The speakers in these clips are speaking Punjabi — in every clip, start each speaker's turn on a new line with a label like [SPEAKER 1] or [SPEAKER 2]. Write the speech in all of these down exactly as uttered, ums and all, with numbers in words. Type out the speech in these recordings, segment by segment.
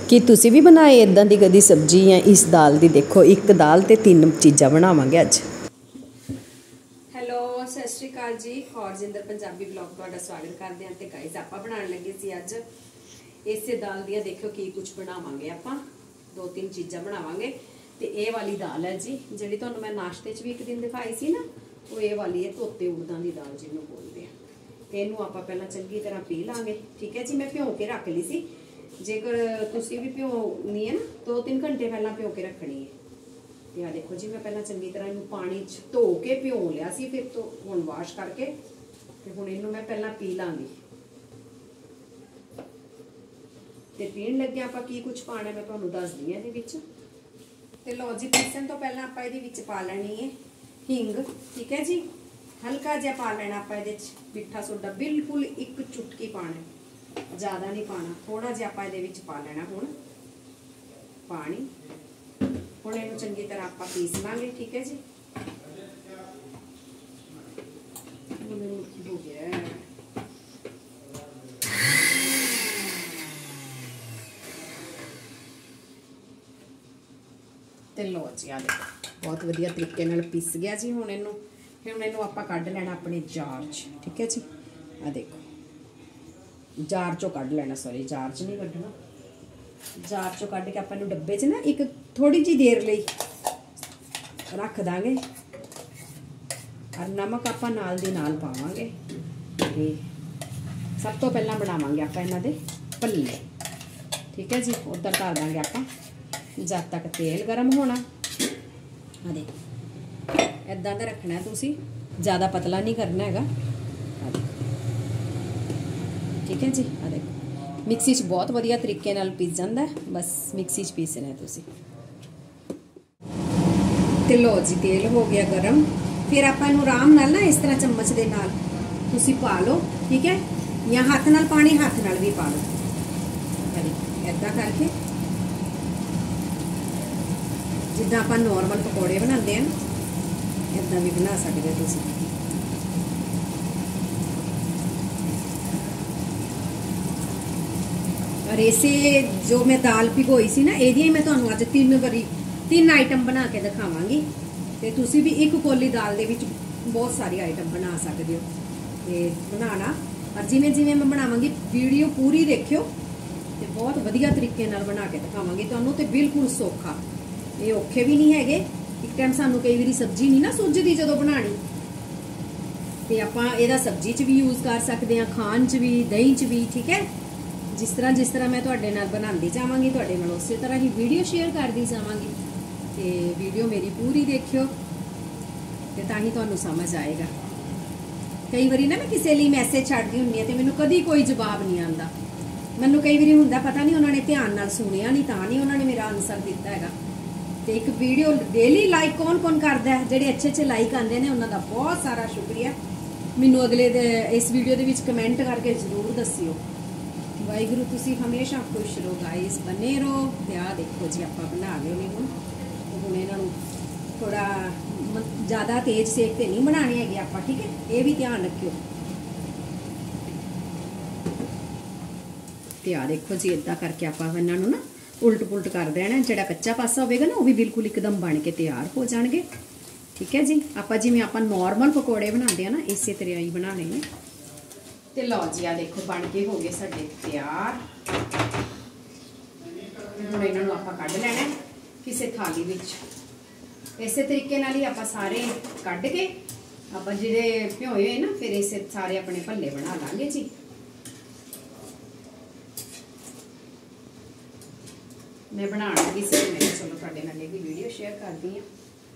[SPEAKER 1] कि तुसी भी बनाए इदां दी कदी सब्जी या इस दाल दी? देखो एक दाल ते तीन चीज़ां बनावांगे अज।
[SPEAKER 2] हेलो सत श्री अकाल जी, खौरजिंदर पंजाबी ब्लॉग तुहाडा स्वागत करते हैं। तो गाइस आपां बनाउण लगे सी अज इसे दाल दियां देखो की कुछ बनावांगे आपां। दो तीन चीज़ां बनावांगे। ते ये वाली दाल है जी जिहड़ी तुहानूं मैं नाश्ते च भी एक दिन दिखाई सी ना, वो ये वाली है धोते उड़दां दी दाल जिहनूं बोलदे आ। ते इहनूं आपां पहलां चंगी तरह पी लांगे, ठीक है जी। मैं भिओ के रख ली सी, जेकर तुसी भी भिओनी है ना दो तीन घंटे पहलां भिओ के रखनी है। ਤੇ ਆ देखो जी मैं पहला चंगी तरह ਇਹਨੂੰ पानी च धो के भिओ लिया सी, फिर तो हुण वाश करके ते हुण ਇਹਨੂੰ मैं पहला पी लांगी। ते पीण लगे आपां की कुछ पाना मैं तुहानूं दसदी हां ਇਹਦੇ ਵਿੱਚ। ਤੇ ਲਓ जी पीसण तो पहला आपां ਇਹਦੇ ਵਿੱਚ पा ਲੈਣੀ है ਹਿੰਗ, ठीक है जी। हल्का जिहा पा लेना आपां ਇਹਦੇ ਵਿੱਚ मिठा सोडा, बिल्कुल एक चुटकी पाना, ज़्यादा नहीं पाना। थोड़ा जिहा आपां ਇਹਦੇ ਵਿੱਚ पा लेना हुण पानी। ਹੁਣ ਇਹਨੂੰ ਚੰਗੀ ਤਰ੍ਹਾਂ ਆਪਾਂ ਪੀਸ ਲਾਂਗੇ, ठीक है जी। हो गया ਤੇ ਲਓ ਜੀ ਆ ਦੇਖੋ ਬਹੁਤ ਵਧੀਆ ਤਰੀਕੇ ਨਾਲ ਪੀਸ ਗਿਆ ਜੀ। ਹੁਣ ਇਹਨੂੰ ਹੁਣ ਇਹਨੂੰ ਆਪਾਂ ਕੱਢ ਲੈਣਾ ਆਪਣੇ ਜਾਰ 'ਚ, ठीक है जी। ਆ ਦੇਖੋ ਜਾਰ 'ਚੋਂ ਕੱਢ ਲੈਣਾ, ਸੌਰੀ ਜਾਰ 'ਚ ਨਹੀਂ ਕੱਢਣਾ, जार चो कढ़ के अपन डब्बे च ना एक थोड़ी जी देर लई रख दांगे और नमक आपां नाल दी नाल पावांगे। ते सब तो पहला बनावांगे आपां इन्हां दे भल्ले, ठीक है जी। उधर धर दांगे आपां जद तक तेल गर्म होना। आ देखो इदां दा रखना है तुसी, ज़्यादा पतला नहीं करना हैगा, ठीक है जी। आ देखो मिक्सी च बहुत वधिया तरीके नाल पीस जांदा है, बस मिक्सी च पीसना है तुसी। ते लो जी तेल हो गया गरम, फिर आपां इहनूं आराम नाल ना इस तरह चम्मच दे नाल तुसी पा लो, ठीक है। या हाथ नाल पानी हाथ नाल भी पा लो, इदां करके जिद्दां आपां नॉर्मल पकौड़े बनाते हैं इदां भी बना सकदे हो तुसी। और इसे जो मैं दाल भिगोई सी ना ये मैं तुहानूं अज तीन बारी तीन आइटम बना के दिखावांगी। ते तुसी भी एक कोली दाल दे विच बहुत सारी आइटम बना सकदे हो। ते बनाना और जिवें जिवें मैं बनावांगी वीडियो पूरी देखियो, ते बहुत वधिया तरीके नाल बना के दिखावांगी तुहानूं। ते बिल्कुल सौखा, ये औखे भी नहीं हैगे। एक टाइम सानूं कई वारी सब्जी नहीं ना सुझदी जदों बनानी, ते आपां इहदा सब्जी च भी यूज़ कर सकदे हां, खाण च भी, दही च भी, ठीक है। जिस तरह जिस तरह मैं तुहाडे नाल बनांदी जावांगी तुहाडे नाल उस तरह ही वीडियो शेयर करदी जावांगी। ते वीडियो मेरी पूरी देखियो ते तां ही तुहानूं समझ आएगा। कई बारी ना मैं किसी लई मैसेज छड्डदी हुंदी ते मैनूं कदी कोई जवाब नहीं आंदा। मैनूं कई बारी हुंदा पता नहीं उन्होंने ध्यान नाल सुनिया नहीं, तां नहीं उन्होंने मेरा आंसर दित्ता हैगा। ते एक वीडियो डेली लाइक कौन कौन करदा है, जिहड़े अच्छे अच्छे लाइक आंदे ने उन्हां दा बहुत सारा शुक्रिया। मैनूं अगले दे इस वीडियो दे विच कमेंट करके जरूर दस्सियो। वाहिगुरू तुसी हमेशा खुश रहो गाइस, बने रहो। ते आ देखो जी आपां बना लए ने हुण। हुण इन्हां नूं थोड़ा ज़्यादा तेज सेक ते नहीं बनाने हैगे आपां, ठीक है। ये भी ध्यान रखियो। ते आ देखो जी इदां करके आपां इन्हां नूं ना उल्ट पुलट कर देना। जिहड़ा कच्चा पासा होवेगा ना वो भी बिल्कुल एकदम बन के तैयार हो जाणगे, ठीक है जी। आपां जिवें आपां नॉर्मल पकौड़े बनाते हैं ना इसे तरह ही बनाने ने। ते लो जी आ देखो बन के हो गए साडे तैयार। हुण इन्हां नूं आपां कढ लैणा किसी थाली विच। इसे तरीके नाल ही आपां सारे कढ के आपां जिहड़े भिओए होए ना फिर इसे सारे अपने भल्ले बना लांगे जी। मैं बना लगी सी, मैं चलो तुहाडे नाल भी वीडियो शेयर करदी हां।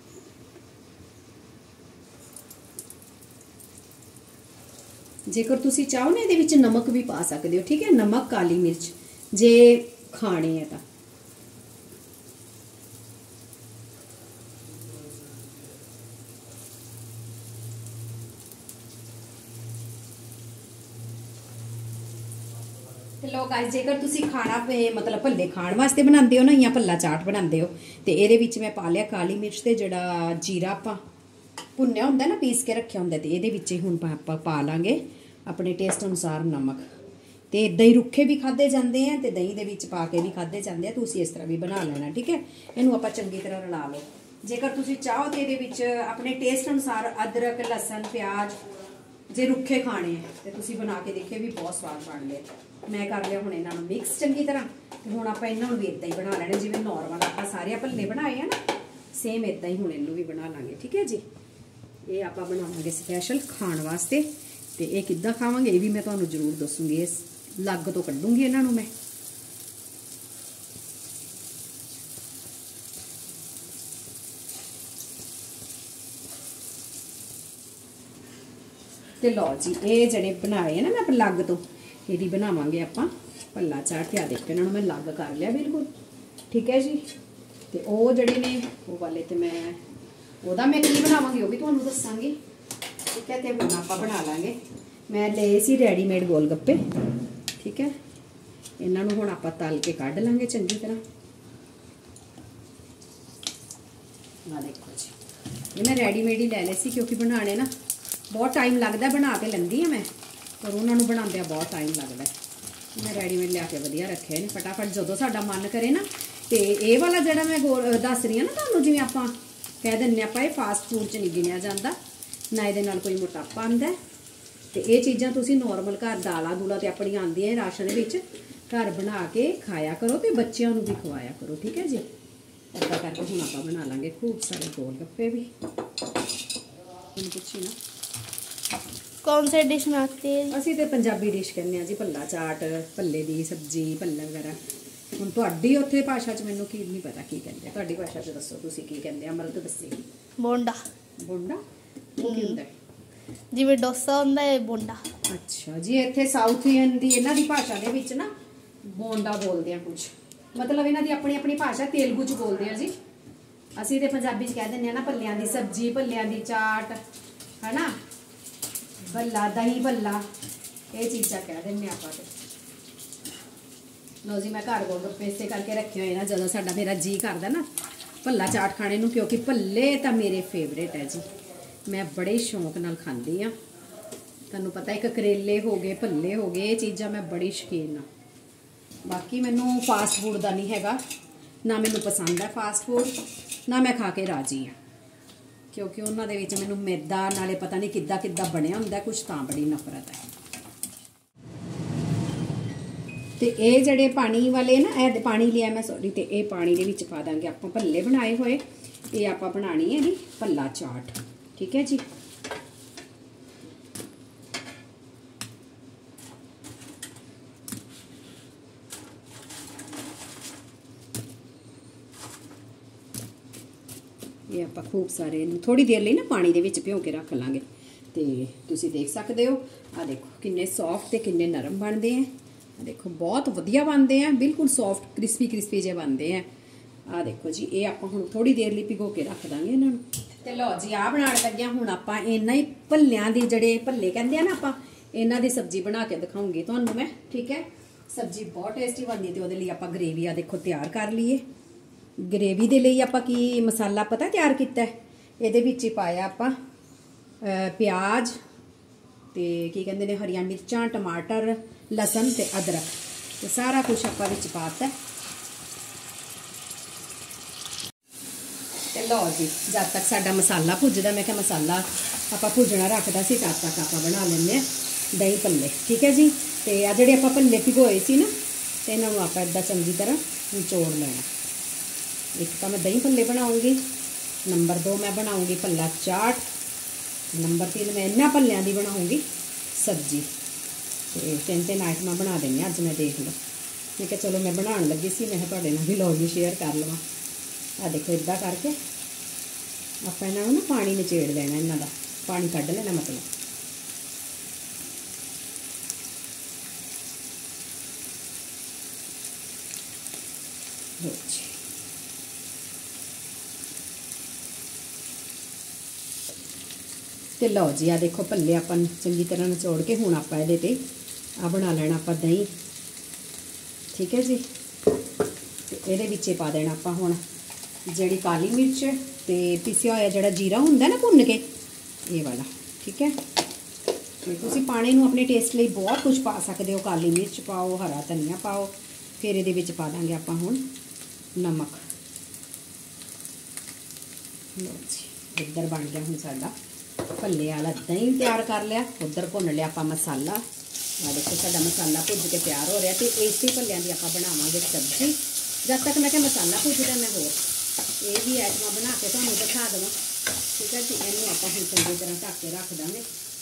[SPEAKER 2] जेकर तुसी चाहो ना इहदे विच नमक भी पा सकदे हो, ठीक है। नमक काली मिर्च जे खाने है तां। लो गाइस जेकर तुसी खाना मतलब भल्ले खाण वास्ते बनांदे हो ना या भल्ला चाट बनांदे हो ते इहदे विच मैं पा लिया काली मिर्च ते जेहड़ा जीरा आपां भुन्निया हुंदा ना पीस के रखिया हुंदा ते इहदे विच हुण आपां पा लांगे अपने टेस्ट अनुसार नमक। ਤੇ ਦਹੀਂ ਰੁੱਖੇ ਵੀ ਖਾਦੇ ਜਾਂਦੇ ਆ ਤੇ ਦਹੀਂ ਦੇ ਵਿੱਚ ਪਾ ਕੇ ਵੀ ਖਾਦੇ ਜਾਂਦੇ ਆ। ਤੁਸੀਂ ਇਸ ਤਰ੍ਹਾਂ ਵੀ ਬਣਾ ਲੈਣਾ, ਠੀਕ ਹੈ। ਇਹਨੂੰ ਆਪਾਂ ਚੰਗੀ ਤਰ੍ਹਾਂ ਰਲਾ ਲਓ। ਜੇਕਰ ਤੁਸੀਂ ਚਾਹੋ ਤੇ ਇਹਦੇ ਵਿੱਚ ਆਪਣੇ ਟੇਸਟ ਅਨੁਸਾਰ ਅਦਰਕ, ਲਸਣ, ਪਿਆਜ਼ ਜੇ ਰੁੱਖੇ ਖਾਣੇ ਆ ਤੇ ਤੁਸੀਂ ਬਣਾ ਕੇ ਦੇਖੇ ਵੀ ਬਹੁਤ ਸਵਾਦ ਬਣਦੇ ਆ। ਮੈਂ ਕਰ ਲਿਆ ਹੁਣ ਇਹਨਾਂ ਨੂੰ ਮਿਕਸ ਚੰਗੀ ਤਰ੍ਹਾਂ ਤੇ ਹੁਣ ਆਪਾਂ ਇਹਨਾਂ ਨੂੰ ਵੀ ਇਦਾਂ ਹੀ ਬਣਾ ਲੈਣੇ ਜਿਵੇਂ ਨਾਰਮਲ ਆਪਾਂ ਸਾਰੇ ਭੱਲੇ ਬਣਾਏ ਆ ਨਾ, ਸੇਮ ਇਦਾਂ ਹੀ ਹੁਣ ਇਹਨੂੰ ਵੀ ਬਣਾ ਲਾਂਗੇ, ਠੀਕ ਹੈ ਜੀ। ਇਹ ਆਪਾਂ ਬਣਾਵਾਂਗੇ ਸਪੈਸ਼ਲ ਖਾਣ ਵਾਸਤੇ ਤੇ ਇਹ ਕਿੱਦਾਂ ਖਾਵਾਂਗੇ ਇਹ ਵੀ ਮੈਂ ਤੁਹਾਨੂੰ ਜ਼ਰੂਰ ਦੱਸੂਗੀ। ਇਸ ਲੱਗ ਤੋਂ ਕੱਢੂੰਗੀ ਇਹਨਾਂ ਨੂੰ ਮੈਂ। ਤੇ ਲਓ ਜੀ ਇਹ ਜਿਹੜੇ ਬਣਾਏ ਨਾ ਮੈਂ ਲੱਗ ਤੋਂ, ਇਹਦੀ ਬਣਾਵਾਂਗੇ ਆਪਾਂ ਭੱਲਾ ਚਾਟ। ਤੇ ਆ ਦੇਖੋ ਇਹਨਾਂ ਨੂੰ ਮੈਂ ਲੱਗ ਕਰ ਲਿਆ ਬਿਲਕੁਲ, ਠੀਕ ਹੈ ਜੀ। ਤੇ ਉਹ ਜਿਹੜੇ ਨੇ ਉਹ ਵਾਲੇ ਤੇ ਮੈਂ ਉਹਦਾ ਮੈਂ ਕੀ ਬਣਾਵਾਂਗੀ ਉਹ ਵੀ ਤੁਹਾਨੂੰ ਦੱਸਾਂਗੀ, ਠੀਕ ਹੈ। ਤੇ ਹੁਣ ਆਪਾਂ ਬਣਾ ਲਾਂਗੇ। ਮੈਂ ਲਏ ਸੀ ਰੈਡੀਮੇਡ ਗੋਲ ਗੱਪੇ, ਠੀਕ ਹੈ। ਇਹਨਾਂ ਨੂੰ ਹੁਣ ਆਪਾਂ ਤਲ ਕੇ ਕੱਢ ਲਾਂਗੇ ਚੰਗੀ ਤਰ੍ਹਾਂ। ਆ ਦੇਖੋ ਜੀ ਇਹ ਮੈਂ ਰੈਡੀਮੇਡ ਹੀ ਲੈ ਲਏ ਸੀ ਕਿਉਂਕਿ ਬਣਾਉਣੇ ਨਾ ਬਹੁਤ ਟਾਈਮ ਲੱਗਦਾ, ਬਣਾ ਕੇ ਲੈਂਦੀ ਆ ਮੈਂ, ਪਰ ਉਹਨਾਂ ਨੂੰ ਬਣਾਉਂਦਿਆਂ ਬਹੁਤ ਟਾਈਮ ਲੱਗਦਾ। ਮੈਂ ਰੈਡੀਮੇਡ ਲਿਆ ਕੇ ਵਧੀਆ ਰੱਖੇ ਨੇ, ਫਟਾਫਟ ਜਦੋਂ ਸਾਡਾ ਮਨ ਕਰੇ ਨਾ। ਤੇ ਇਹ ਵਾਲਾ ਜਿਹੜਾ ਮੈਂ ਗੋਲ ਦੱਸ ਰਹੀ ਹਾਂ ਨਾ ਤੁਹਾਨੂੰ, ਜਿਵੇਂ ਆਪਾਂ ਕਹਿ ਦਿੰਦੇ ਆਪਾਂ ਇਹ ਫਾਸਟ ਫੂਡ 'ਚ ਨਹੀਂ ਗਿਣਿਆ ਜਾਂਦਾ, ਨਾ ਇਹਦੇ ਨਾਲ ਕੋਈ ਮੋਟਾਪਾ ਆਉਂਦਾ। ਤੇ ਇਹ ਚੀਜ਼ਾਂ ਤੁਸੀਂ ਨੋਰਮਲ ਘਰ ਦਾਲਾਂ ਦੂਲਾਂ ਤੇ ਆਪਣੀਆਂ ਆਉਂਦੀਆਂ ਰਾਸ਼ਨ ਵਿੱਚ, ਘਰ ਬਣਾ ਕੇ ਖਾਇਆ ਕਰੋ ਤੇ ਬੱਚਿਆਂ ਨੂੰ ਵੀ ਖਵਾਇਆ ਕਰੋ, ਠੀਕ ਹੈ ਜੀ। ਇੱਦਾਂ ਕਰਕੇ ਹੁਣ ਆਪਾਂ ਬਣਾ ਲਾਂਗੇ ਖੂਬ ਸਾਰੇ ਗੋਲ ਗੱਪੇ ਵੀ। ਹੁਣ ਪੁੱਛੀ ਨਾ
[SPEAKER 3] कौन सी डिश बनाते हैं?
[SPEAKER 2] ਅਸੀਂ ਤੇ ਪੰਜਾਬੀ ਡਿਸ਼ ਕਹਿੰਦੇ ਆ ਜੀ, ਭੱਲਾ ਚਾਟ, ਭੱਲੇ ਦੀ ਸਬਜ਼ੀ, ਭੱਲਾ ਵਗੈਰਾ। ਹੁਣ ਤੁਹਾਡੀ ਉੱਥੇ ਭਾਸ਼ਾ 'ਚ ਮੈਨੂੰ ਕੀ ਨਹੀਂ ਪਤਾ ਕੀ ਕਹਿੰਦੇ, ਤੁਹਾਡੀ ਭਾਸ਼ਾ 'ਚ ਦੱਸੋ ਤੁਸੀਂ ਕੀ ਕਹਿੰਦੇ ਆ। ਅਮਰਤ ਦੱਸੀ।
[SPEAKER 3] ਬੋਂਡਾ।
[SPEAKER 2] ਬੋਂਡਾ ਉਹ ਕੀ ਹੁੰਦਾ?
[SPEAKER 3] ਜਿਵੇਂ ਡੋਸਾ ਹੁੰਦਾ ਹੈ ਬੋਂਡਾ।
[SPEAKER 2] ਅੱਛਾ ਜੀ, ਇੱਥੇ ਸਾਊਥ ਇੰਡੀਅਨ ਦੀ ਇਹਨਾਂ ਦੀ ਭਾਸ਼ਾ ਦੇ ਵਿੱਚ ਨਾ ਬੋਂਡਾ ਬੋਲਦੇ ਆ ਕੁਝ, ਮਤਲਬ ਇਹਨਾਂ ਦੀ ਆਪਣੀ ਆਪਣੀ ਭਾਸ਼ਾ ਤੇਲਗੂ 'ਚ ਬੋਲਦੇ ਆ ਜੀ। ਅਸੀਂ ਤੇ ਪੰਜਾਬੀ 'ਚ ਕਹਿ ਦਿੰਦੇ ਆ ਨਾ ਭੱਲਿਆਂ ਦੀ ਸਬਜ਼ੀ, ਭੱਲਿਆਂ ਦੀ ਚਾਟ, ਹਨਾ, ਭੱਲਾ, ਦਹੀਂ ਭੱਲਾ, ਇਹ ਚੀਜ਼ਾਂ ਕਹਿ ਦਿੰਦੇ ਆਪਾਂ ਤੇ। ਲਓ ਜੀ ਮੈਂ ਘਰ ਗੋਲ ਗੱਪੇ ਇਸੇ ਕਰਕੇ ਰੱਖੇ ਹੋਏ ਨਾ, ਜਦੋਂ ਸਾਡਾ ਮੇਰਾ ਜੀ ਕਰਦਾ ਨਾ ਭੱਲਾ ਚਾਟ ਖਾਣੇ ਨੂੰ, ਕਿਉਂਕਿ ਭੱਲੇ ਤਾਂ ਮੇਰੇ ਫੇਵਰੇਟ ਹੈ ਜੀ, ਮੈਂ ਬੜੇ ਸ਼ੌਂਕ ਨਾਲ ਖਾਂਦੀ ਆ। ਤੁਹਾਨੂੰ ਪਤਾ ਇੱਕ ਕਰੇਲੇ ਹੋ ਗਏ, ਭੱਲੇ ਹੋ ਗਏ, ਇਹ ਚੀਜ਼ਾਂ ਮੈਂ ਬੜੀ ਸ਼ੌਕੀਨ ਆ। ਬਾਕੀ ਮੈਨੂੰ ਫਾਸਟ ਫੂਡ ਦਾ ਨਹੀਂ ਹੈਗਾ, ਨਾ ਮੈਨੂੰ ਪਸੰਦ ਹੈ ਫਾਸਟ ਫੂਡ, ਨਾ ਮੈਂ ਖਾ ਕੇ ਰਾਜੀ ਆ, ਕਿਉਂਕਿ ਉਹਨਾਂ ਦੇ ਵਿੱਚ ਮੈਨੂੰ ਮੈਦਾ ਨਾਲੇ ਪਤਾ ਨਹੀਂ ਕਿੱਦਾਂ ਕਿੱਦਾਂ ਬਣਿਆ ਹੁੰਦਾ ਕੁਝ, ਤਾਂ ਬੜੀ ਨਫ਼ਰਤ ਹੈ। ਤੇ ਇਹ ਜਿਹੜੇ ਪਾਣੀ ਵਾਲੇ ਨਾ, ਇਹ ਪਾਣੀ ਲਿਆ ਮੈਂ ਸੌਰੀ, ਤੇ ਇਹ ਪਾਣੀ ਦੇ ਵਿੱਚ ਪਾ ਦਾਂਗੇ ਆਪਾਂ ਭੱਲੇ ਬਣਾਏ ਹੋਏ। ਇਹ ਆਪਾਂ ਬਣਾਣੀ ਹੈ ਜੀ ਭੱਲਾ ਚਾਟ, ਠੀਕ ਹੈ ਜੀ। ਇਹ ਆਪਾਂ ਖੂਬ ਸਾਰੇ ਇਹਨੂੰ ਥੋੜੀ ਦੇਰ ਲਈ ਨਾ ਪਾਣੀ ਦੇ ਵਿੱਚ ਭਿਓ ਕੇ ਰੱਖ ਲਾਂਗੇ। ਤੇ ਤੁਸੀਂ ਦੇਖ ਸਕਦੇ ਹੋ, ਆ ਦੇਖੋ ਕਿੰਨੇ ਸੌਫਟ ਤੇ ਕਿੰਨੇ ਨਰਮ ਬਣਦੇ ਆ। ਆ ਦੇਖੋ ਬਹੁਤ ਵਧੀਆ ਬਣਦੇ ਆ, ਬਿਲਕੁਲ ਸੌਫਟ ਕ੍ਰਿਸਪੀ ਕ੍ਰਿਸਪੀ ਜਿਹੇ ਬਣਦੇ ਆ। ਆ ਦੇਖੋ ਜੀ ਇਹ ਆਪਾਂ ਹੁਣ ਥੋੜੀ ਦੇਰ ਲਈ ਭਿਗੋ ਕੇ ਰੱਖ ਦਾਂਗੇ ਇਹਨਾਂ ਨੂੰ। ਤੇ ਲਓ ਜੀ ਆ ਬਣਾਉਣ ਲੱਗਿਆ ਹੁਣ ਆਪਾਂ ਇਹਨਾਂ ਹੀ ਭੱਲਿਆਂ ਦੀ, ਜਿਹੜੇ ਭੱਲੇ ਕਹਿੰਦੇ ਆ ਨਾ ਆਪਾਂ, ਇਹਨਾਂ ਦੀ ਸਬਜ਼ੀ ਬਣਾ ਕੇ ਦਿਖਾਉਂਗੀ ਤੁਹਾਨੂੰ ਮੈਂ, ਠੀਕ ਹੈ। ਸਬਜ਼ੀ ਬਹੁਤ ਟੇਸਟੀ ਬਣਦੀ ਹੈ। ਤੇ ਉਹਦੇ ਲਈ ਆਪਾਂ ਗ੍ਰੇਵੀ ਆ ਦੇਖੋ ਤਿਆਰ ਕਰ ਲਈਏ। ਗ੍ਰੇਵੀ ਦੇ ਲਈ ਆਪਾਂ ਕੀ ਮਸਾਲਾ ਪਤਾ ਤਿਆਰ ਕੀਤਾ, ਇਹਦੇ ਵਿੱਚ ਹੀ ਪਾਇਆ ਆਪਾਂ ਪਿਆਜ਼ ਤੇ ਕੀ ਕਹਿੰਦੇ ਨੇ ਹਰੀਆਂ ਮਿਰਚਾਂ, ਟਮਾਟਰ, ਲਸਣ ਤੇ ਅਦਰਕ, ਤੇ ਸਾਰਾ ਕੁਝ ਆਪਾਂ ਵਿੱਚ ਪਾਤਾ। ਤੇ ਲਓ ਜੀ ਜਦ ਤੱਕ ਸਾਡਾ ਮਸਾਲਾ ਭੁੱਜਦਾ, ਮੈਂ ਕਿਹਾ ਮਸਾਲਾ ਆਪਾਂ ਭੁੱਜਣਾ ਰੱਖਦਾ ਸੀ, ਤਦ ਤੱਕ ਆਪਾਂ ਬਣਾ ਲੈਂਦੇ ਆ ਦਹੀਂ ਭੱਲੇ, ਠੀਕ ਹੈ ਜੀ। ਤੇ ਆ ਜਿਹੜੇ ਆਪਾਂ ਭੱਲੇ ਭਿਗੋਏ ਸੀ ਨਾ, ਤੇ ਇਹਨਾਂ ਨੂੰ ਆਪਾਂ ਇੱਦਾਂ ਚੰਗੀ ਤਰ੍ਹਾਂ ਨਿਚੋੜ ਲੈਣਾ। ਇੱਕ ਤਾਂ ਮੈਂ ਦਹੀਂ ਭੱਲੇ ਬਣਾਉਂਗੀ, ਨੰਬਰ ਦੋ ਮੈਂ ਬਣਾਉਂਗੀ ਭੱਲਾ ਚਾਟ, ਨੰਬਰ ਤਿੰਨ ਮੈਂ ਇਹਨਾਂ ਭੱਲਿਆਂ ਦੀ ਬਣਾਉਂਗੀ ਸਬਜ਼ੀ। ਤੇ ਤਿੰਨ ਤਿੰਨ ਆਈਟਮਾਂ ਬਣਾ ਦੇਣੀਆਂ ਅੱਜ ਮੈਂ, ਦੇਖ ਲਓ। ਮੈਂ ਕਿਹਾ ਚਲੋ ਮੈਂ ਬਣਾਉਣ ਲੱਗੀ ਸੀ, ਮੈਂ ਕਿਹਾ ਤੁਹਾਡੇ ਨਾਲ ਵੀ ਲਓ ਜੀ ਸ਼ੇਅਰ ਕਰ ਲਵਾਂ। ਆ ਦੇਖੋ ਇੱਦਾਂ ਕਰਕੇ ਆਪਾਂ ਇਹਨਾਂ ਨੂੰ ਨਾ ਪਾਣੀ ਨਿਚੇੜ ਲੈਣਾ, ਇਹਨਾਂ ਦਾ ਪਾਣੀ ਕੱਢ ਲੈਣਾ ਮਤਲਬ। ਲਓ ਜੀ ਤੇ ਲਓ ਜੀ ਆ ਦੇਖੋ ਭੱਲੇ ਆਪਾਂ ਚੰਗੀ ਤਰ੍ਹਾਂ ਨਿਚੋੜ ਕੇ ਹੁਣ ਆਪਾਂ ਇਹਦੇ ਤੇ ਆ ਬਣਾ ਲੈਣਾ ਆਪਾਂ ਦਹੀਂ, ਠੀਕ ਹੈ ਜੀ। ਤੇ ਇਹਦੇ ਵਿੱਚ ਪਾ ਦੇਣਾ ਆਪਾਂ ਹੁਣ ਜਿਹੜੀ ਕਾਲੀ ਮਿਰਚ ਤੇ ਪੀਸਿਆ ਹੋਇਆ ਜਿਹੜਾ ਜੀਰਾ ਹੁੰਦਾ ਨਾ ਭੁੰਨ ਕੇ, ਇਹ ਵਾਲਾ, ਠੀਕ ਹੈ। ਤੇ ਤੁਸੀਂ ਪਾਣੇ ਨੂੰ ਆਪਣੇ ਟੇਸਟ ਲਈ ਬਹੁਤ ਕੁਝ ਪਾ ਸਕਦੇ ਹੋ। ਕਾਲੀ ਮਿਰਚ ਪਾਓ, ਹਰਾ ਧਨੀਆ ਪਾਓ। ਫਿਰ ਇਹਦੇ ਵਿੱਚ ਪਾ ਦਾਂਗੇ ਆਪਾਂ ਹੁਣ ਨਮਕ। ਲਓ ਜੀ, ਇੱਧਰ ਬਣ ਗਿਆ ਹੁਣ ਸਾਡਾ ਭੱਲੇ ਵਾਲਾ ਦਹੀਂ ਤਿਆਰ ਕਰ ਲਿਆ। ਉੱਧਰ ਭੁੰਨ ਲਿਆ ਆਪਾਂ ਮਸਾਲਾ। ਆ ਦੇਖੋ ਸਾਡਾ ਮਸਾਲਾ ਭੁੱਜ ਕੇ ਤਿਆਰ ਹੋ ਰਿਹਾ। ਤੇ ਇਸੇ ਭੱਲਿਆਂ ਦੀ ਆਪਾਂ ਬਣਾਵਾਂਗੇ ਸਬਜ਼ੀ। ਜਦ ਤੱਕ ਮੈਂ ਕਿਹਾ ਮਸਾਲਾ ਭੁੱਜਦਾ ਮੈਂ ਹੋਰ ਇਹ ਵੀ ਆਈਟਮਾਂ ਬਣਾ ਕੇ ਤੁਹਾਨੂੰ ਦਿਖਾ ਦੇਵਾਂ। ਠੀਕ ਹੈ ਜੀ, ਇਹਨੂੰ ਆਪਾਂ ਹੁਣ ਚੰਗੀ ਤਰ੍ਹਾਂ ਢੱਕ ਕੇ ਰੱਖ ਦਾਂਗੇ।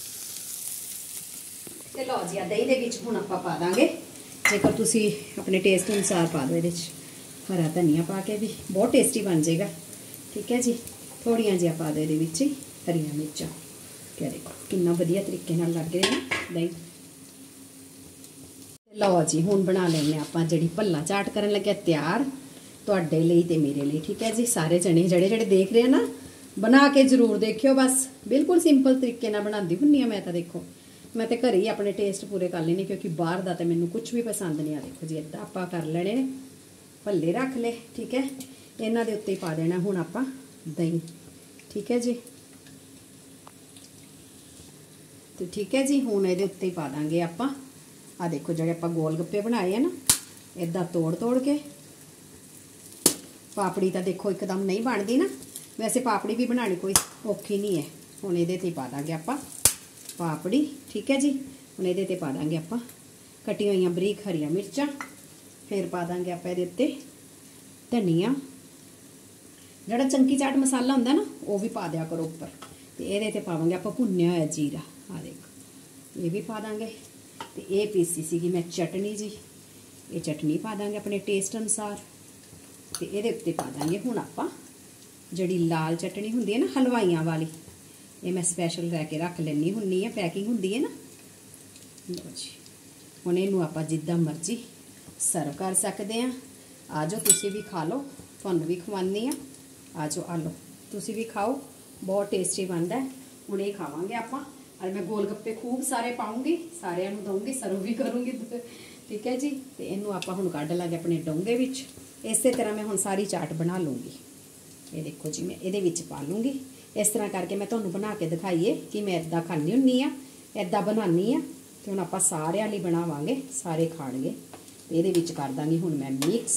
[SPEAKER 2] ਤੇ ਲਓ ਜੀ, ਆ ਦਹੀਂ ਦੇ ਵਿੱਚ ਹੁਣ ਆਪਾਂ ਪਾ ਦਾਂਗੇ, ਜੇਕਰ ਤੁਸੀਂ ਆਪਣੇ ਟੇਸਟ ਅਨੁਸਾਰ ਪਾ ਦਿਓ, ਇਹਦੇ ਵਿੱਚ ਹਰਾ ਧਨੀਆ ਪਾ ਕੇ ਵੀ ਬਹੁਤ ਟੇਸਟੀ ਬਣ ਜਾਏਗਾ। ਠੀਕ ਹੈ ਜੀ, ਥੋੜੀਆਂ ਜਿਹੀਆਂ ਪਾ ਦਿਓ ਇਹਦੇ ਵਿੱਚ ਹਰੀਆਂ ਮਿਰਚਾਂ। ਕਿਆ ਦੇਖੋ ਕਿੰਨਾ ਵਧੀਆ ਤਰੀਕੇ ਨਾਲ ਲੱਗ ਰਿਹਾ ਨਾ ਦਹੀਂ। ਲਓ ਜੀ, ਹੁਣ ਬਣਾ ਲੈਂਦੇ ਆਪਾਂ ਜਿਹੜੀ ਭੱਲਾ ਚਾਟ ਕਰਨ ਲੱਗਿਆ ਤਿਆਰ ਤੁਹਾਡੇ ਲਈ ਤੇ ਮੇਰੇ ਲਈ। ਠੀਕ ਹੈ ਜੀ, ਸਾਰੇ ਜਣੇ ਜਿਹੜੇ ਜਿਹੜੇ ਦੇਖ ਰਹੇ ਆ ਨਾ ਬਣਾ ਕੇ ਜ਼ਰੂਰ ਦੇਖਿਓ। ਬਸ ਬਿਲਕੁਲ ਸਿੰਪਲ ਤਰੀਕੇ ਨਾਲ ਬਣਾਉਂਦੀ ਹੁੰਦੀ ਆ ਮੈਂ ਤਾਂ। ਦੇਖੋ ਮੈਂ ਤੇ ਘਰੇ ਹੀ ਆਪਣੇ ਟੇਸਟ ਪੂਰੇ ਕਰ ਲੈਣੇ, ਕਿਉਂਕਿ ਬਾਹਰ ਦਾ ਤਾਂ ਮੈਨੂੰ ਕੁਝ ਵੀ ਪਸੰਦ ਨਹੀਂ ਆ। ਦੇਖੋ ਜੀ, ਇੱਦਾਂ ਆਪਾਂ ਕਰ ਲੈਣੇ ਨੇ, ਭੱਲੇ ਰੱਖ ਲਏ। ਠੀਕ ਹੈ, ਇਹਨਾਂ ਦੇ ਉੱਤੇ ਪਾ ਦੇਣਾ ਹੁਣ ਆਪਾਂ ਦਹੀਂ। ਠੀਕ ਹੈ ਜੀ, ਤੇ ਠੀਕ ਹੈ ਜੀ, ਹੁਣ ਇਹਦੇ ਉੱਤੇ ਪਾ ਦਾਂਗੇ ਆਪਾਂ ਆ ਦੇਖੋ ਜਿਹੜੇ ਆਪਾਂ ਗੋਲ ਗੱਪੇ ਬਣਾਏ ਆ ਨਾ, ਇੱਦਾਂ ਤੋੜ ਤੋੜ ਕੇ। ਪਾਪੜੀ ਤਾਂ ਦੇਖੋ ਇੱਕਦਮ ਨਹੀਂ ਬਣਦੀ ਨਾ, ਵੈਸੇ ਪਾਪੜੀ ਵੀ ਬਣਾਉਣੀ ਕੋਈ ਔਖੀ ਨਹੀਂ ਹੈ। ਹੁਣ ਇਹਦੇ ਤੇ ਪਾ ਦਾਂਗੇ ਆਪਾਂ ਪਾਪੜੀ। ਠੀਕ ਹੈ ਜੀ, ਹੁਣ ਇਹਦੇ ਤੇ ਪਾ ਦਾਂਗੇ ਆਪਾਂ ਕੱਟੀਆਂ ਹੋਈਆਂ ਬਰੀਕ ਹਰੀਆਂ ਮਿਰਚਾਂ। ਫਿਰ ਪਾ ਦਾਂਗੇ ਆਪਾਂ ਇਹਦੇ ਉੱਤੇ ਧਨੀਆ। ਜਿਹੜਾ ਚੰਕੀ ਚਾਟ ਮਸਾਲਾ ਹੁੰਦਾ ਨਾ ਉਹ ਵੀ ਪਾ ਦਿਆ ਕਰੋ ਉੱਪਰ। ਤੇ ਇਹਦੇ ਤੇ ਪਾਵਾਂਗੇ ਆਪਾਂ ਭੁੰਨਿਆ ਹੋਇਆ ਜੀਰਾ। ਆ ਦੇਖੋ ਇਹ ਵੀ ਪਾ ਦਾਂਗੇ। ਤੇ ਇਹ ਪੀਸੀ ਸੀਗੀ ਮੈਂ ਚਟਨੀ ਜੀ, ਇਹ ਚਟਨੀ ਪਾ ਦਾਂਗੇ ਆਪਣੇ ਟੇਸਟ ਅਨੁਸਾਰ। ਤੇ ਇਹਦੇ ਉੱਤੇ ਪਾ ਦਾਂਗੇ ਹੁਣ ਆਪਾਂ ਜਿਹੜੀ ਲਾਲ ਚਟਨੀ ਹੁੰਦੀ ਹੈ ਨਾ ਹਲਵਾਈਆਂ ਵਾਲੀ, ਇਹ ਮੈਂ ਸਪੈਸ਼ਲ ਲੈ ਕੇ ਰੱਖ ਲੈਣੀ ਹੁੰਨੀ ਆ, ਪੈਕਿੰਗ ਹੁੰਦੀ ਹੈ ਨਾ। ਲਓ ਜੀ, ਹੁਣ ਇਹਨੂੰ ਆਪਾਂ ਜਿੱਦਾਂ ਮਰਜ਼ੀ ਸਰਵ ਕਰ ਸਕਦੇ ਆ। ਆ ਜਾਓ ਤੁਸੀਂ ਵੀ ਖਾ ਲਓ, ਤੁਹਾਨੂੰ ਵੀ ਖਵਾਉਂਦੀ ਆ। ਆ ਜਾਓ, ਆ ਲਓ ਤੁਸੀਂ ਵੀ ਖਾਓ, ਬਹੁਤ ਟੇਸਟੀ ਬਣਦਾ। ਹੁਣ ਇਹ ਖਾਵਾਂਗੇ ਆਪਾਂ। और मैं गोल गप्पे खूब सारे पाऊंगी, सारिਆਂ ਨੂੰ ਦਊਂਗੀ, ਸਰਵ भी करूंगी। ठीक है जी, तो इनू आप हुण कढ़ लांगे अपने डोंगे विच। इस तरह मैं हुण सारी चाट बना लूँगी। ये देखो जी, मैं ये विच पा लूँगी। इस तरह करके मैं तुहानूं बना के दिखाईए कि मैं इदां खानी हुंदी आ, इदां बनानी आ। तो हुण आपां सारिਆਂ ਲਈ बनावांगे, सारे खाणगे। ये विच कर दांगी हुण मैं मिक्स,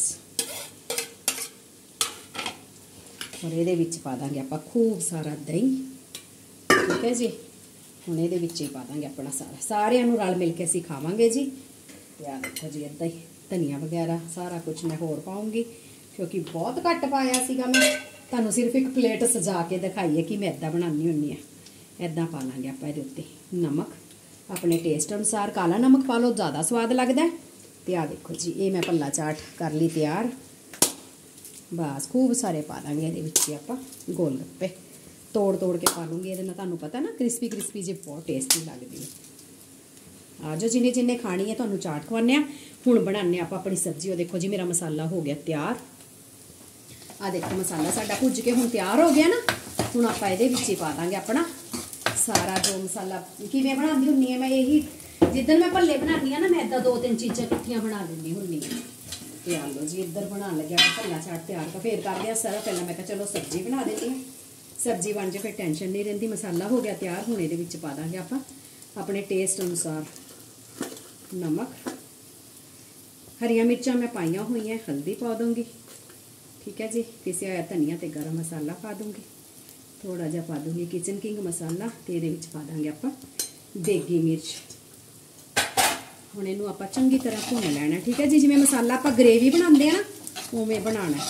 [SPEAKER 2] और ये विच पा दांगे आपां खूब सारा दही। ठीक है जी, ਹੁਣ ਇਹਦੇ ਵਿੱਚ ਹੀ ਪਾ ਦਾਂਗੇ ਆਪਣਾ ਸਾਰਾ, ਸਾਰਿਆਂ ਨੂੰ ਰਲ ਮਿਲ ਕੇ ਅਸੀਂ ਖਾਵਾਂਗੇ ਜੀ। ਤੇ ਆ ਦੇਖੋ ਜੀ, ਇੱਦਾਂ ਹੀ ਧਨੀਆ ਵਗੈਰਾ ਸਾਰਾ ਕੁਝ ਮੈਂ ਹੋਰ ਪਾਉਂਗੀ, ਕਿਉਂਕਿ ਬਹੁਤ ਘੱਟ ਪਾਇਆ ਸੀਗਾ ਮੈਂ। ਤੁਹਾਨੂੰ ਸਿਰਫ ਇੱਕ ਪਲੇਟ ਸਜਾ ਕੇ ਦਿਖਾਈਏ ਕਿ ਮੈਂ ਇੱਦਾਂ ਬਣਾਉਂਦੀ ਹੁੰਦੀ ਆ। ਇੱਦਾਂ ਪਾ ਲਾਂਗੇ ਆਪਾਂ ਇਹਦੇ ਉੱਤੇ ਨਮਕ ਆਪਣੇ ਟੇਸਟ ਅਨੁਸਾਰ। ਕਾਲਾ ਨਮਕ ਪਾ ਲਓ, ਜ਼ਿਆਦਾ ਸਵਾਦ ਲੱਗਦਾ। ਤੇ ਆ ਦੇਖੋ ਜੀ, ਇਹ ਮੈਂ ਭੱਲਾ ਚਾਟ ਕਰ ਲਈ ਤਿਆਰ। ਬਸ ਖੂਬ ਸਾਰੇ ਪਾ ਦਾਂਗੇ ਇਹਦੇ ਵਿੱਚ ਹੀ ਆਪਾਂ ਗੋਲ ਗੱਪੇ। ਤੋੜ ਤੋੜ ਕੇ ਪਾ ਲੂੰਗੀ, ਇਹਦੇ ਨਾਲ ਤੁਹਾਨੂੰ ਪਤਾ ਨਾ ਕ੍ਰਿਸਪੀ ਕ੍ਰਿਸਪੀ ਜੇ ਬਹੁਤ ਟੇਸਟੀ ਲੱਗਦੀ ਹੈ। ਆ ਜਾਓ ਜਿੰਨੇ ਜਿੰਨੇ ਖਾਣੀ ਹੈ, ਤੁਹਾਨੂੰ ਚਾਟ ਖਵਾਉਂਦੇ ਆ। ਹੁਣ ਬਣਾਉਂਦੇ ਆਪਾਂ ਆਪਣੀ ਸਬਜ਼ੀ। ਉਹ ਦੇਖੋ ਜੀ, ਮੇਰਾ ਮਸਾਲਾ ਹੋ ਗਿਆ ਤਿਆਰ। ਆ ਦੇਖੋ ਮਸਾਲਾ ਸਾਡਾ ਭੁੱਜ ਕੇ ਹੁਣ ਤਿਆਰ ਹੋ ਗਿਆ ਨਾ। ਹੁਣ ਆਪਾਂ ਇਹਦੇ ਵਿੱਚ ਹੀ ਪਾ ਦਾਂਗੇ ਆਪਣਾ ਸਾਰਾ ਜੋ ਮਸਾਲਾ। ਕਿਵੇਂ ਬਣਾਉਂਦੀ ਹੁੰਦੀ ਹਾਂ ਮੈਂ, ਇਹੀ ਜਿੱਦਣ ਮੈਂ ਭੱਲੇ ਬਣਾਉਂਦੀ ਹਾਂ ਨਾ, ਮੈਂ ਇੱਦਾਂ ਦੋ ਤਿੰਨ ਚੀਜ਼ਾਂ ਇਕੱਠੀਆਂ ਬਣਾ ਦਿੰਦੀ ਹੁੰਦੀ ਹਾਂ। ਤੇ ਆ ਲਓ ਜੀ, ਇੱਧਰ ਬਣਾਉਣ ਲੱਗਿਆ ਆਪਾਂ ਭੱਲਾ ਚਾਟ ਤਿਆਰ। ਤਾਂ ਫਿਰ ਕਰਦੇ ਆ ਸਾਰਾ। ਪਹਿਲਾਂ ਮੈਂ ਕਿਹਾ ਚਲੋ ਸਬਜ਼ੀ ਬਣਾ ਦਿੰਦੀ ਹਾਂ, सब्जी बन जाए फिर टेंशन नहीं रही। मसाला हो गया तैयार। हुण इहदे विच पा दांगे आपां अपने टेस्ट अनुसार नमक, हरियां मिर्चां मैं पाईयां हुई हैं, हल्दी पा दूंगी। ठीक है जी, पिसिया होया धनिया ते गरम मसाला पा दूंगी, थोड़ा जिहा पा दूंगी किचन किंग मसाला, ते इहदे विच पा दांगे आपां देगी मिर्च। हुण इहनूं आपां चंगी तरह भुन लैणा। ठीक है जी, जिवें मसाला आपां ग्रेवी बनाउंदे आ ना उवें बनाना।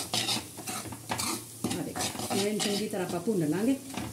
[SPEAKER 2] चंगी तरह आप भुन लांगे।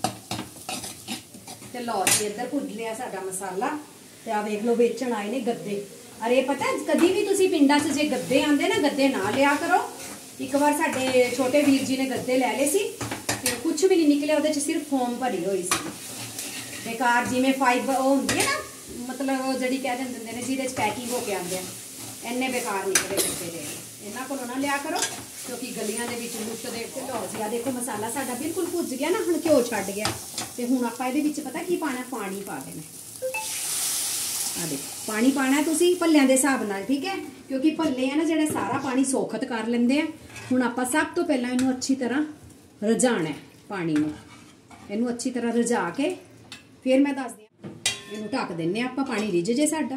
[SPEAKER 2] तो लो जी, इधर भुज लिया साडा मसाला। तो आ वेख लो, बेचण आए ने गद्दे। अरे पता कभी भी तुसी पिंडां च जे गद्दे आंदे ना, गद्दे ना लिया करो। एक बार साडे छोटे वीर जी ने गद्दे लै ले सी, ते कुछ भी नहीं निकले, उहदे च सिर्फ फोम भरी हुई सी बेकार। जिवें फाइबर ओह हुंदी है ना, मतलब जिहड़ी कह दिंदे ने जिहदे च पैकिंग होके आंदे आ, इन्ने बेकार निकले गद्दे दे। इन्हां कोलों ना लिया करो, क्योंकि गलियां दे विच लुट्टदे। लो जी, आ देखो मसाला साडा बिल्कुल भुज गया ना, हुण घ्यो छड्ड गया। ते हुण आपां इहदे विच पता की पाना, पानी पा देना। आ देखो पानी पाना है तुसीं भल्लियां दे हिसाब नाल। ठीक है, क्योंकि भल्ले है ना जिहड़े सारा पानी सोखत कर लैंदे आ। हुण आपां सब तो पहलां इहनूं अच्छी तरह रझाना है पानी नूं। इहनूं अच्छी तरह रझा के फिर मैं दसदी हां। ਇਹਨੂੰ ਢੱਕ ਦਿੰਨੇ ਆ ਆਪਾਂ, ਪਾਣੀ ਰਿੱਝ ਜੇ ਸਾਡਾ।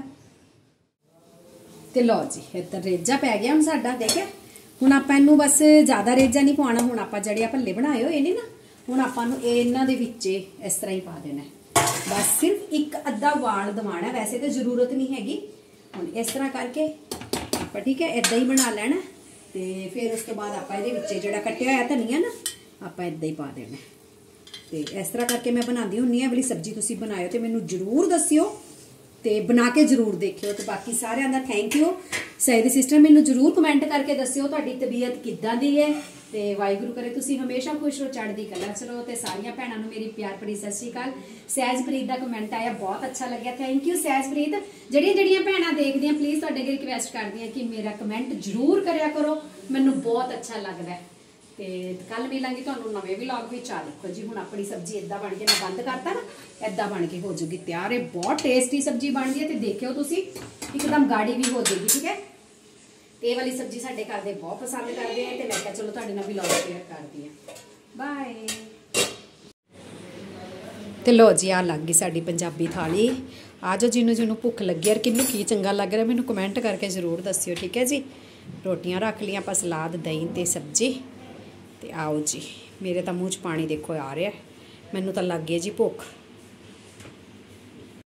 [SPEAKER 2] ਤੇ ਲਓ ਜੀ ਇੱਧਰ ਰੇਜਾ ਪੈ ਗਿਆ ਹੁਣ ਸਾਡਾ, ਦੇਖਿਆ। ਹੁਣ ਆਪਾਂ ਇਹਨੂੰ ਬਸ ਜ਼ਿਆਦਾ ਰੇਜਾ ਨਹੀਂ ਪਾਉਣਾ। ਹੁਣ ਆਪਾਂ ਜਿਹੜੇ ਆ ਭੱਲੇ ਬਣਾਏ ਹੋਏ ਨੇ ਨਾ, ਹੁਣ ਆਪਾਂ ਨੂੰ ਇਹਨਾਂ ਦੇ ਵਿੱਚ ਇਸ ਤਰ੍ਹਾਂ ਹੀ ਪਾ ਦੇਣਾ। ਬਸ ਸਿਰਫ ਇੱਕ ਅੱਧਾ ਵਾਲ ਦਵਾਣਾ, ਵੈਸੇ ਤਾਂ ਜ਼ਰੂਰਤ ਨਹੀਂ ਹੈਗੀ। ਹੁਣ ਇਸ ਤਰ੍ਹਾਂ ਕਰਕੇ ਆਪਾਂ ਠੀਕ ਹੈ ਇਦਾਂ ਹੀ ਬਣਾ ਲੈਣਾ। ਤੇ ਫਿਰ ਉਸ ਤੋਂ ਬਾਅਦ ਆਪਾਂ ਇਹਦੇ ਵਿੱਚ ਜਿਹੜਾ ਕੱਟਿਆ ਹੋਇਆ ਧਨੀਆ ਨਾ ਆਪਾਂ ਇਦਾਂ ਹੀ ਪਾ ਦੇਣਾ। ਤੇ ਇਸ ਤਰ੍ਹਾਂ ਕਰਕੇ ਮੈਂ ਬਣਾਉਂਦੀ ਹੁੰਨੀ ਆ। ਇਹ ਵਾਲੀ ਸਬਜ਼ੀ ਤੁਸੀਂ ਬਣਾਇਓ ਤੇ ਮੈਨੂੰ ਜ਼ਰੂਰ ਦੱਸਿਓ ਤੇ ਬਣਾ ਕੇ ਜ਼ਰੂਰ ਦੇਖਿਓ। ਤੇ ਬਾਕੀ ਸਾਰਿਆਂ ਦਾ ਥੈਂਕ ਯੂ। ਸੈਦੀ ਸਿਸਟਰ ਮੈਨੂੰ ਜ਼ਰੂਰ ਕਮੈਂਟ ਕਰਕੇ ਦੱਸਿਓ ਤੁਹਾਡੀ ਤਬੀਅਤ ਕਿੱਦਾਂ ਦੀ ਹੈ। ਤੇ ਵਾਹਿਗੁਰੂ ਕਰੇ ਤੁਸੀਂ ਹਮੇਸ਼ਾ ਖੁਸ਼ ਰਹੋ, ਚੜ੍ਹਦੀ ਕਲਾ ਚ ਰਹੋ। ਤੇ ਸਾਰੀਆਂ ਭੈਣਾਂ ਨੂੰ ਮੇਰੀ ਪਿਆਰ ਭਰੀ ਸਤਿ ਸ਼੍ਰੀ ਅਕਾਲ। ਸਹਿਜਪ੍ਰੀਤ ਦਾ ਕਮੈਂਟ ਆਇਆ, ਬਹੁਤ ਅੱਛਾ ਲੱਗਿਆ, ਥੈਂਕ ਯੂ ਸਹਿਜਪ੍ਰੀਤ। ਜਿਹੜੀਆਂ ਜਿਹੜੀਆਂ ਭੈਣਾਂ ਦੇਖਦੀਆਂ ਪਲੀਜ਼ ਤੁਹਾਡੇ ਅੱਗੇ ਰਿਕਵੈਸਟ ਕਰਦੀ ਹਾਂ ਕਿ ਮੇਰਾ ਕਮੈਂਟ ਜ਼ਰੂਰ ਕਰਿਆ ਕਰੋ, ਮੈਨੂੰ ਬਹੁਤ ਅੱਛਾ ਲੱਗਦਾ। ਤੇ ਕੱਲ ਮਿਲਾਂਗੇ ਤੁਹਾਨੂੰ ਨਵੇਂ ਵਲੌਗ ਵਿੱਚ। ਆ ਦੇਖੋ ਜੀ ਹੁਣ ਆਪਣੀ ਸਬਜ਼ੀ ਇਦਾਂ ਬਣ ਕੇ, ਮੈਂ ਬੰਦ ਕਰਤਾ ਨਾ, ਇਦਾਂ ਬਣ ਕੇ ਹੋ ਜੂਗੀ ਤਿਆਰ। ਇਹ ਬਹੁਤ ਟੇਸਟੀ ਸਬਜ਼ੀ ਬਣਦੀ ਹੈ ਤੇ ਦੇਖਿਓ ਤੁਸੀਂ, ਇੱਕਦਮ ਗਾੜੀ ਵੀ ਹੋ ਜਾਏਗੀ, ਠੀਕ ਹੈ। ਤੇ ਇਹ ਵਾਲੀ ਸਬਜ਼ੀ ਸਾਡੇ ਘਰ ਦੇ ਬਹੁਤ ਪਸੰਦ ਕਰਦੇ ਆ ਤੇ ਮੈਂ ਕਿਹਾ ਚਲੋ ਤੁਹਾਡੇ ਨਾਲ ਵਲੌਗ ਸ਼ੇਅਰ ਕਰਦੀ ਹਾਂ। ਬਾਏ। ਤੇ ਲੋ ਜੀ ਆ ਲੱਗ ਗਈ ਸਾਡੀ ਪੰਜਾਬੀ ਥਾਲੀ। ਆ ਜਾਓ ਜਿਹਨੂੰ ਜਿਹਨੂੰ ਭੁੱਖ ਲੱਗੀ ਯਾਰ, ਕਿਹਨੂੰ ਕੀ ਚੰਗਾ ਲੱਗ ਰਿਹਾ ਮੈਨੂੰ ਕਮੈਂਟ ਕਰਕੇ ਜ਼ਰੂਰ ਦੱਸਿਓ, ਠੀਕ ਹੈ ਜੀ। ਰੋਟੀਆਂ ਰੱਖ ਲਈਆਂ ਆਪਾਂ, ਸਲਾਦ, ਦਹੀਂ ਤੇ ਸਬਜ਼ੀ। ਤੇ ਆਓ ਜੀ, ਮੇਰੇ ਤਾਂ ਮੂੰਹ 'ਚ ਪਾਣੀ ਦੇਖੋ ਆ ਰਿਹਾ, ਮੈਨੂੰ ਤਾਂ ਲੱਗ ਗਈ ਜੀ ਭੁੱਖ।